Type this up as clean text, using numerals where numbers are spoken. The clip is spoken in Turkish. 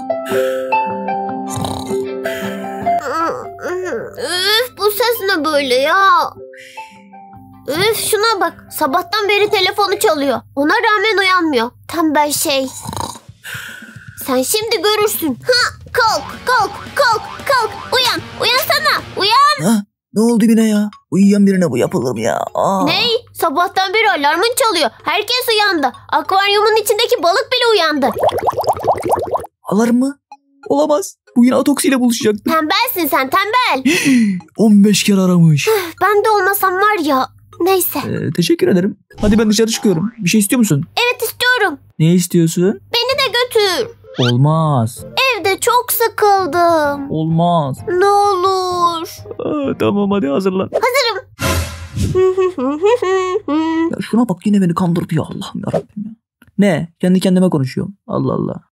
Üf, bu ses ne böyle ya? Üf, şuna bak. Sabahtan beri telefonu çalıyor. Ona rağmen uyanmıyor. Tembel şey. Sen şimdi görürsün. Ha, kalk, kalk, kalk, kalk. Uyan, uyansana, uyan. Ha? Ne oldu yine ya? Uyuyan birine bu yapılır mı ya? Ney? Sabahtan beri alarmın çalıyor. Herkes uyandı. Akvaryumun içindeki balık bile uyandı. Alarm mı? Olamaz. Bugün Atoksi ile buluşacaktım. Tembelsin sen, tembel. 15 kere aramış. Ben de olmasam var ya. Neyse. Teşekkür ederim. Hadi ben dışarı çıkıyorum. Bir şey istiyor musun? Evet, istiyorum. Ne istiyorsun? Beni de götür. Olmaz. Evde çok sıkıldım. Olmaz. Ne olur. Tamam hadi hazırlan. Hazırım. Ya şuna bak yine beni kandırdı ya Allah'ım yarabbim ya. Ne? Kendi kendime konuşuyorum. Allah Allah.